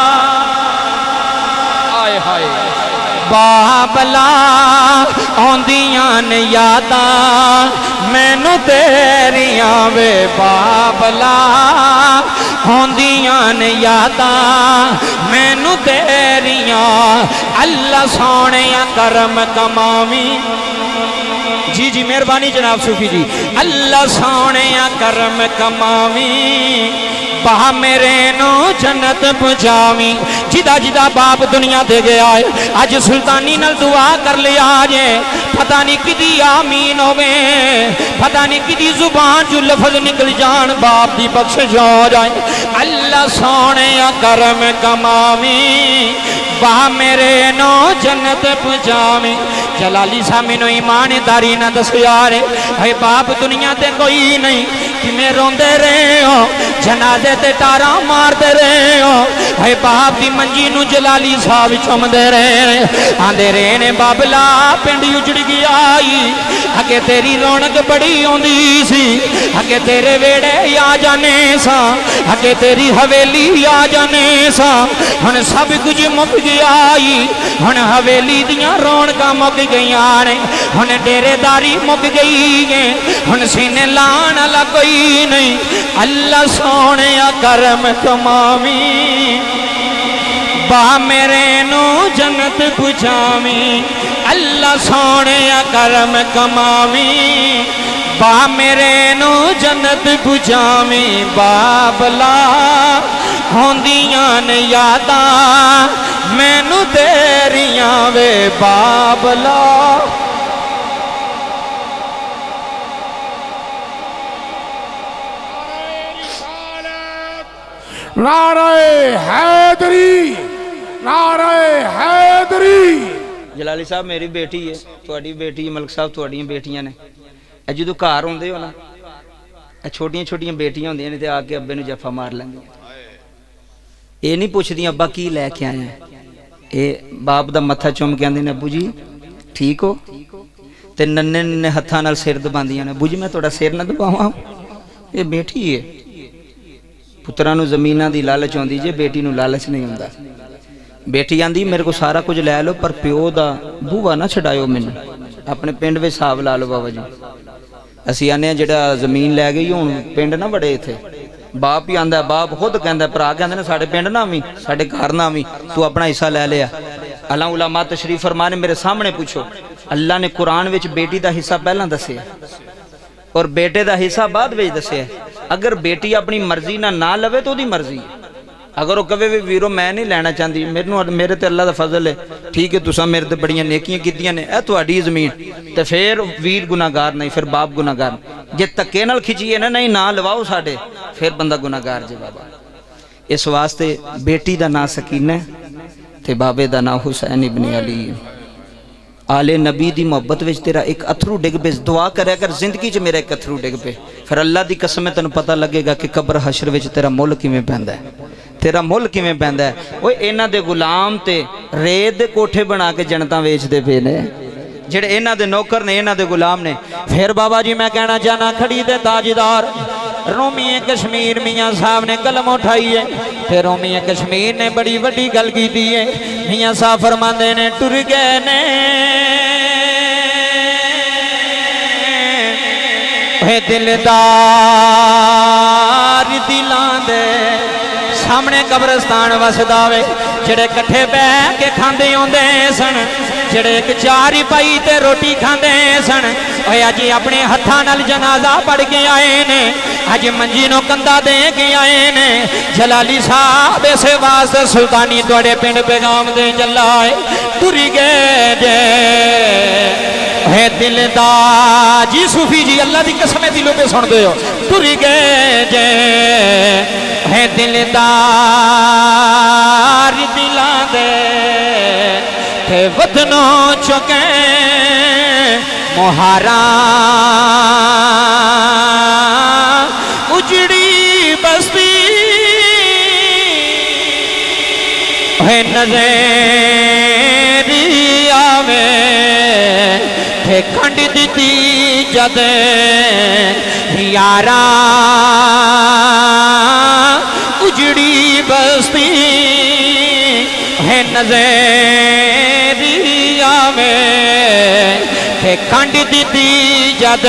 آئے ہائے بابلا آندیاں نے یاداں مینو تیریاں وے بابلا آندیاں نے یاداں مینو تیریاں اللہ سونے کرم کماوی جی جی مہربانی جناب صوفی جی اللہ سونے کرم کماوی بہا میرے نو جنت پہنچاوی جدا جدا باپ دنیا دے گیا ہے آج سلطانی نل دعا کر لیا جے پتہ نہیں کدی آمین ہوئے پتہ نہیں کدی زبان جو لفظ نکل جان باپ دی بخشش ہو جائے اللہ سونے کرم کماوی بہا میرے نو جنت پہنچاوی جلالی سامی نو ایمان داری نہ دس یارے اے باپ دنیا تے کوئی نہیں کہ میں روندے رہے ہو جنازے تے ٹارا مار دے رہے ہو اے باپ دی منجی نو جلالی صاحب چم دے رہے آندے رہے نے بابلا پنڈی اجڑ گیا اگے تیری رونق بڑی ہوندی سی اگے تیرے ویڑے آ جانے سا اگے تیری حویلی آ جانے سا ہن سب کچھ مک گیا ہن حویلی دیاں رونقاں مک گئیاں نے ہن ڈیرے داری مک گئی ہے ہن سینے لان والا کوئی نہیں اللہ سونے کرم کماوی با میرے نو جنت پہنچاوی اللہ سونے کرم کماوی با میرے نو جنت پہنچاوی بابلا ہوندیاں نے یاداں مینو تیریاں وے بابلا نعرہ حیدری نعرہ حیدری جلالی صاحب میری بیٹی ہے تواڈی بیٹی ملک صاحب تواڈیاں بیٹیاں نے اے جدوں گھر ہوندے ہو نا اے چھوٹیاں چھوٹیاں بیٹیاں ہوندیاں نے تے آ کے ابے نو جفا مار لیندیاں اے نہیں پوچھدیاں ابا کی لے کے آئے ہیں اے باپ دا متھا چوم کے آندے نے ابو جی ٹھیک ہو تے ننے ننے ہتھاں نال سر دباندیاں نے ابو جی میں تہاڈا سر نہ دباواں اے بیٹی ہے پتراں نو زمیناں دی لالچ ہوندی جے بیٹی نو لالچ نہیں ہوندا بیٹی آندی میرے کو سارا کچھ لے لو پر پیو دا بووا نہ چھڈایو مینوں اپنے پنڈ وچ حساب لا لو بابا جی اسی آنے جڑا زمین لے گئی ہن پنڈ نہ بڑے تھے باپ ہی آندا ہے باپ خود کہندا ہے بھرا کہندے نے ساڈے پنڈ نہ آویں ساڈے گھر نہ آویں تو اپنا حصہ لے لیا اللہ علماء تشریف فرمانے میرے سامنے پوچھو اللہ نے قرآن وچ بیٹی دا حصہ پہلا دسیا اور بیٹے دا حصہ بعد وچ دسیا اگر بیٹی اپنی مرضی نہ لوے تو دی مرضی اگر وہ کہے ویرو میں نہیں لینا چاہتی میرے تے اللہ دا فضل ہے ٹھیک ہے تساں میرے تے بڑیاں نیکیاں کیتیاں نے اے تہاڈی زمین تے پھر ویر گناہگار نہیں پھر باپ گناہگار جے تکے نال کھچیے نہیں نہ لواؤ ساڈے پھر بندہ گناہگار جے بابا اس واسطے بیٹی دا نام سکینہ تے بابے دا نام حسین ابن علی آل نبی دی محبت وچ تیرا ایک اتھرو ڈگ پے دعا کرے اگر زندگی چ میرا ایک اتھرو ڈگ پے پھر اللہ دی قسم تینوں پتہ لگے گا کہ قبر حشر وچ تیرا مول کیویں پیندا ہے تیرا مول کیویں پیندا ہے اوے انہاں دے غلام تے ریت دے کوٹھے بنا کے جنتاں ویچ دے پے نے جڑے انہاں دے نوکر نے انہاں دے غلام نے پھر بابا جی میں کہنا چاہنا کھڑی دے تاجدار رومی کشمیر میاں صاحب نے قلم اٹھائی ہے پھر رومی کشمیر نے بڑی بڑی گل کی دی ہے میاں صاحب فرماندے نے ٹر گئے نے اے دلدار دلاں دے سامنے قبرستان وسدا وے جڑے کٹھے بیٹھ کے کھاندے ہوندے سن جڑے ایک چاری پائی تے روٹی کھاندے سن اوے اج اپنے ہتھاں نال جنازہ پڑھ کے آئے نے اج منجی نو کندا دے کے آئے نے جلالی صاحب اس واسطے سلطانی تواڈے پنڈ پیغام دے چلائے ٹری گئے جے اے دلدار جی صوفی جی اللہ دی قسم دلوں پہ سن دے ہو ٹری گئے جے اے دلدار دلاں دے تے وطنوں چکے मोहारा उजड़ी बस्ती है नज़र आवे थे खंड दी जद यारा उजड़ी बस्ती है नज़र आवे थे खंड दी जद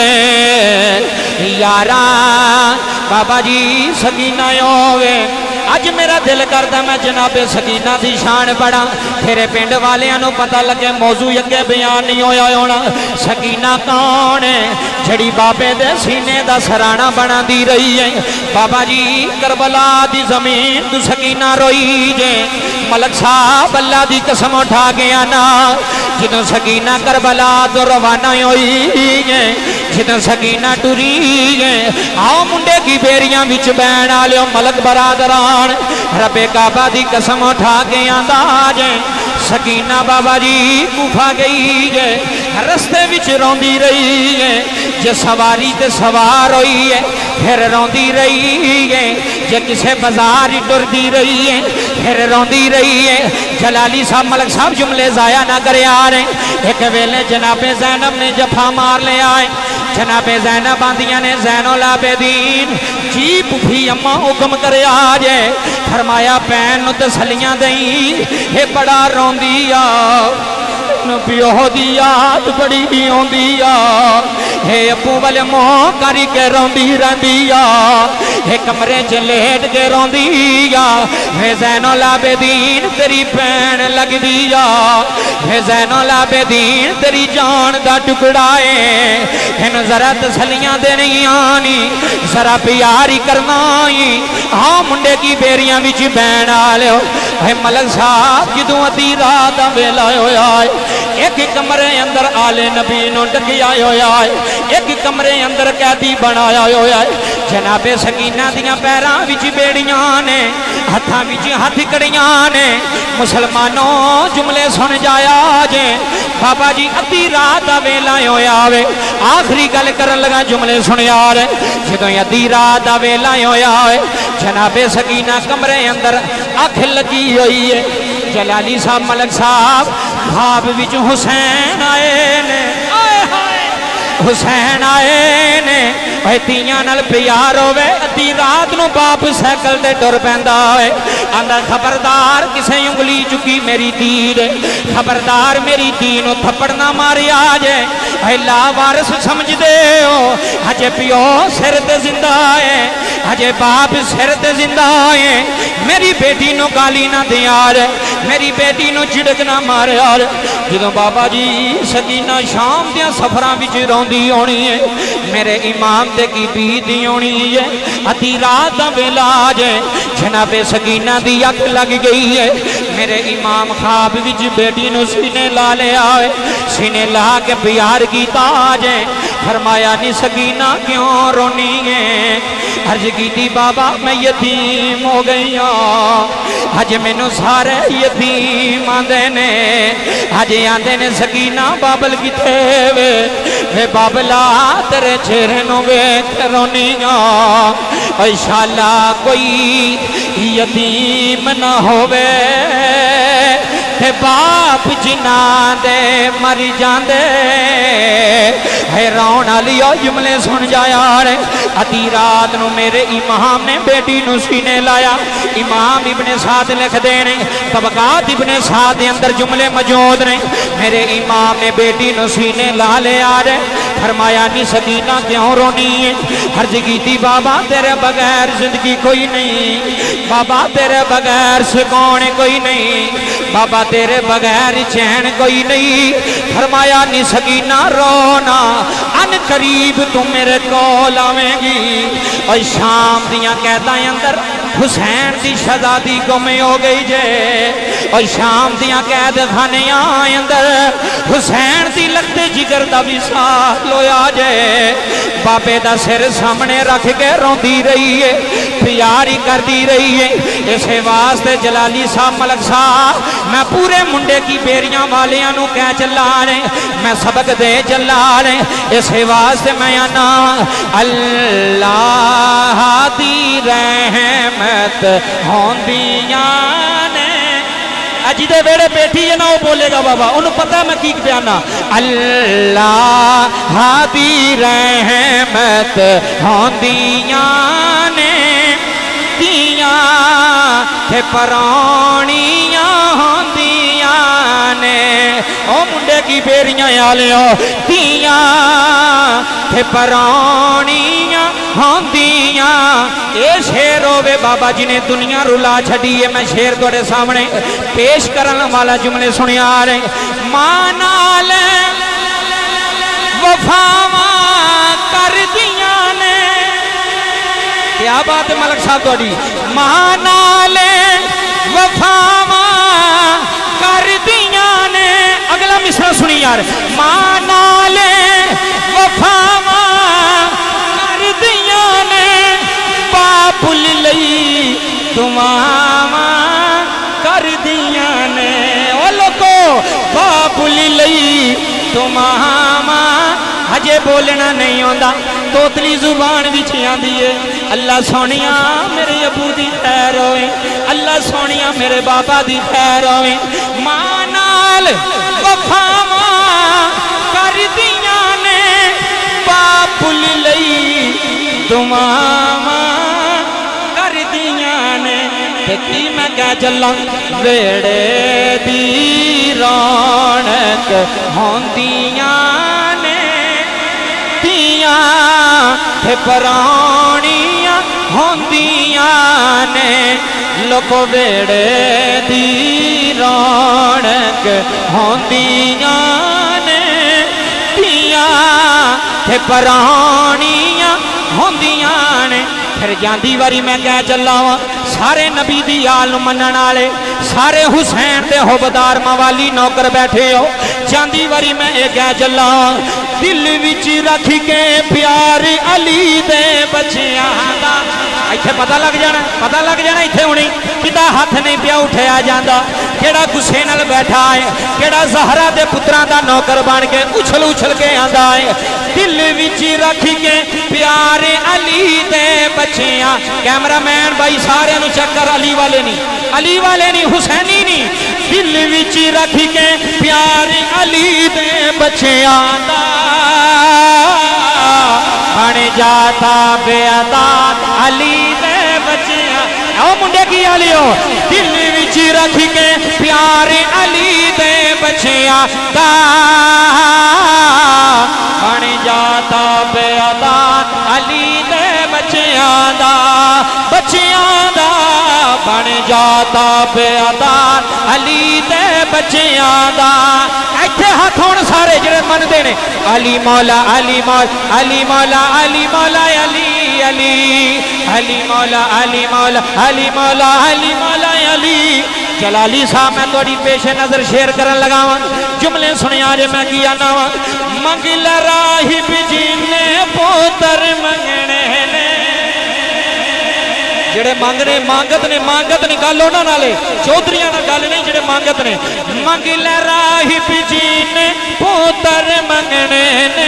यारा बाबा जी सकीना होवे अज मेरा दिल करता मैं जनाबे सकीना की शान पढ़ा तेरे पिंड वालियां नूं पता लगे मौजू अगे बयान नहीं होया होना सकीना कौन है जड़ी बाबे दे सीने दा सराना बना दी रही है बाबा जी करबला दी जमीन तू सकीना रोई जे मलक साहब अल्लाह दी कसम उठा गया ना जिदों सकीना करबला तो रवाना हुई है जिदों सकीना टुरी है आओ मुंडे की बेरियां विच बैण आलियो मलक बरादरान रबे काबा दी कसम उठा के आंदा जे सकीना बाबा जी गुफा गई है रस्ते विच रोंदी रही है जे सवारी ते सवार हुई है फिर रोंदी रही है जे किसे बाजार टुरदी रही है फिर रोंदी रही है जलाली साहब मलक साहब जुमले जाया ना करे आ रहे एक वेले जनाबे ज़ैनब ने जफा मार ले आए जनाबे ज़ैनब आंदियां ने ज़ैनुल आबिदीन जी पुफी अम्मा हुक्म करे आ जाए फरमाया भैन नूं तसल्लियां दई ये बड़ा रोंदी आ प्यो दी याद बड़ी आउंदी आ हे अबू वाले मोह करी के रोंदी रहिंदी आ हे कमरे च लेट के रोंदी आ हे ज़ैनुल आबिदीन तेरी भैन लगदी आ हे ज़ैनुल आबिदीन तेरी जान दा टुकड़ा है इन्हूं जरा तसल्लियां देनियां नी जरा प्यार ही करना ही हाँ मुंडे की बेरियां विच बैण आलियो हे मलक साहब जदों अद्धी रात दा वेला होया एक कमरे अंदर आले नबी नूं डकिया होया एक कमरे अंदर कैदी बनाया होया जनाबे सकीना दियां पैरां विच बेड़ियां ने हत्थां विच हथकड़ियां ने मुसलमानों जुमले सुन जाया जे बाबा जी अद्धी रात दा वेला होया वे आखिरी गल करन लगा जुमले सुनिया रे जदों अद्धी रात दा वेला होया जनाबे सकीना कमरे अंदर अख लगी हुई है जलाली साहब मलक साहब ख्वाब विच हुसैन आए ने हुसैन आए ने तियां नाल प्यार होवे अद्धी रात नूं बाप साइकिल ते टुर पैंदा होए आंदा खबरदार किसे उंगली चुकी मेरी तीर खबरदार मेरी धी नूं थप्पड़ ना मारिया जे ला वारस समझदे हो अजे पिओ सिर ते जिंदा है अजे बाप सिर ते जिंदा है मेरी बेटी नूं गाली ना दिया रे मेरी बेटी नूं झिड़क ना मारिया रे जदों बाबा जी सकीना शाम दियां सफरां विच रोंदी होनी है मेरे इमाम ते की बीती होनी है अद्धी रात दा वेला जे जनाबे सकीना दी अख लग गई है मेरे इमाम ख्वाब विच बेटी नूं सीने ला लिया है सीने ला के प्यार कीता जे फरमाया नी सकीना क्यों रोनी है अर्ज की बाबा मैं यतीम हो गई अज मैनू सारे यतीम आंदे ने अज आंदे ने सकीना बाबल किथे वे बाबला तेरे चेहरे नूं वेख रोनी शाला कोई यतीम ना होवे ते बाप जिन्ना दे मर जांदे है रोण वाली जुमले सुन जाया रे अद्धी रात नूं मेरे इमाम ने बेटी नूं सीने लाया इमाम इब्ने साद लिखदे ने तबकात इब्ने साद दे अंदर जुमले मौजूद ने मेरे इमाम ने बेटी नूं सीने ला लिया रे फरमाया नी सकीना क्यों रोनी है अर्ज कीती बाबा तेरे बगैर जिंदगी कोई नहीं बाबा तेरे बगैर सुकून कोई नहीं बाबा तेरे बगैर चैन कोई नहीं फरमाया नी सकीना रोना अन करीब तू मेरे कोल आवेगी और शाम दियां कैदां अंदर हुसैन दी शहजादी गुम हो गई जे और शाम दियां कैद खाने अंदर हुसैन दी لگتے جگر دا وصال ہویا جائے بابے دا سر سامنے رکھ کے روندی رہی ہے پیاری کر دی رہی ہے اسے واسطے جلالی صاحب ملک صاحب میں پورے منڈے کی بیریاں والیاں نو کہہ چلا رہے میں سبق دے چلا رہے اسے واسطے میں آنا اللہ دی رحمت ہوندیاں نے اجی دے ویڑے بیٹھی ہے نا وہ بولے گا بابا انہوں پتہ میں کی بیانا اللہ دی رحمت ہوندیاں نے دیاں تے پرانیاں ہوندیاں نے او منڈے کی بیریاں آلیوں دیاں تے پرانیاں ہوندیاں اے شیر ہووے بابا جنہیں دنیا رلا چھڑیے میں شیر توڑے سامنے پیش کرن والا جملے سنی آ رہے مانا لے وفاواں کر دیاں نے کیا بات ہے ملک صاحب توڑی مانا لے وفاواں کر دیاں نے اگلا مصرع سنی یار مانا لے وفاواں کر دیاں نے پاپل لئی دعاواں کر دیاں نے او لوگو پاپل لئی دعاواں ہجے بولنا نہیں ہوندا توتلی زبان وچھیاں دیئے اللہ سونیاں میرے ابو دی خیر ہوئے اللہ سونیاں میرے بابا دی خیر ہوئے ماں نال وفاواں کر دیاں نے پاپل لئی دعاواں کر دیاں نے کی میں کہہ چلا ویڑے دی رونق ہوندیاں نے دیاں تے پرانیاں ہوندیاں نے لوکو ویڑے دی رونق ہوندیاں نے دیاں تے پرانیاں ہوندیاں نے پھر جاندی واری میں کہہ چلا ہوں سارے نبی دی آل منن آلے سارے حسین دے حبدار موالی نوکر بیٹھے ہو جاندی واری میں یہ کہہ چلا ہوں دل وچ رکھ کے پیار علی دے بچیاں دا ایتھے پتہ لگ جانا ایتھے ہونی کدا ہاتھ نہیں پیا اٹھیا جاندا کیڑا غصے نال بیٹھا ہے کیڑا زہرا دے پتراں دا نوکر بن کے اچھل کے آندا ہے دل وچ رکھ کے پیار علی دے بچیاں کیمرہ مین بھائی سارے نو چکر علی والے نہیں حسینی نہیں دل وچ رکھ کے پیار علی دے بچیاں دا بن جاتا بے عداد علی دے بچیاں او منڈے کی آلیو دل وچ رکھ کے پیار علی دے بچیاں دا بن جاتا بے عداد علی دے بچیاں دا بن جاتا بے عداد علی دے بچیاں دا ایتھے ہاتھ ہون سارے جڑے من دے نے علی مولا علی مولا علی مولا علی مولا علی علی علی مولا علی مولا علی مولا علی مولا علی جلالی صاحب میں توڑی پیش نظر شیر کرن لگاواں جملے سنیا جے میں کیا ناواں منگل راہب جینے پوتر منگنے نے جڑے مانگنے مانگت نے گل انہاں نالے چودھریاں نال گل نہیں جڑے مانگت نے منگل راہب جینے پوتر منگنے نے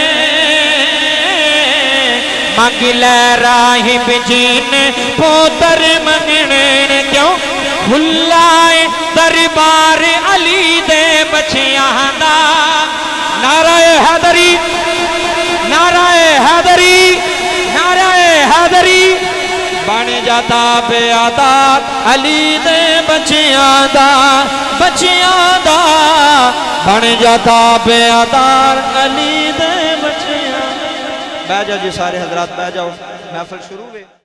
منگل راہب جینے پوتر منگنے نے کیوں کھلائے دربار علی دے بچیاں دا نعرہ حیدری نعرہ حیدری نعرہ حیدری بن جاتا بے عداد علی دے بچیاں دا بن جاتا بے عداد علی دے بچیاں. بیٹھ جاؤ جی سارے حضرات بیٹھ جاؤ محفل شروع ہوئے.